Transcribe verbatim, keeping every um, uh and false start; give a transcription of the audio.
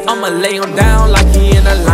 I'ma lay him down like he in a